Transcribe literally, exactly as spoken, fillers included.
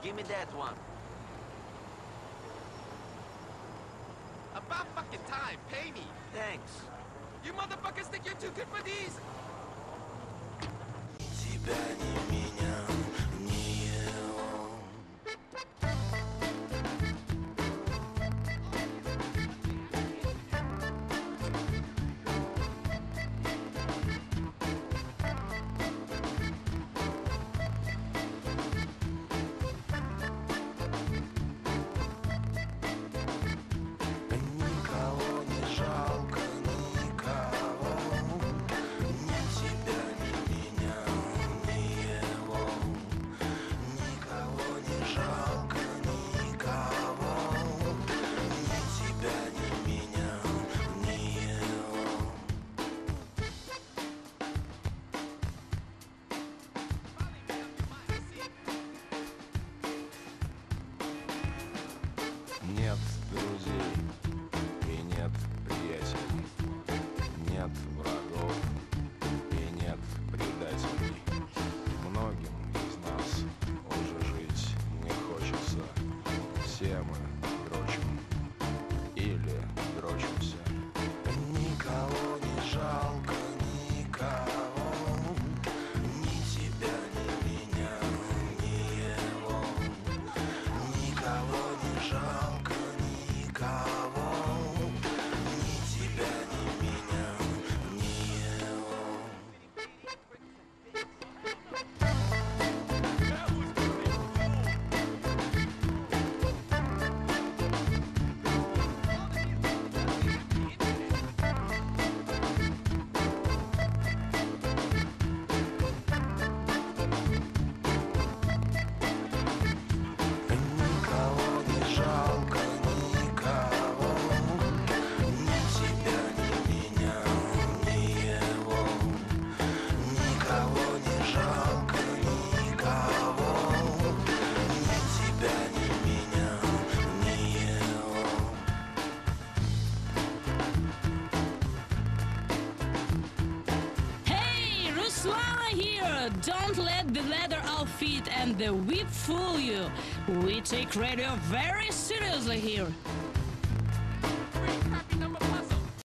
Give me that one. About fucking time, pay me. Thanks. You motherfuckers think you're too good for these? Тебя ни меня, ни его. Никого не жалко, никого. Ни тебя, ни меня, ни его. Никого не жалко, никого. Ни тебя, ни меня, ни его. Нет друзей и нет приятелей, нет врагов и нет предателей. Многим из нас уже жить не хочется. Все мы дрочим или дрочимся. Никого не жалко, никого. Ни тебя, ни меня, ни его. Никого не жалко, никого. Ни тебя, ни меня, ни его. Никого не жалко, никого. Ни тебя, ни меня, ни его. Никого не жалко, никого. Ни тебя, ни меня, ни его. Hey, Ruslana here! Don't let the leather outfit and the whip fool you. We take radio very seriously here.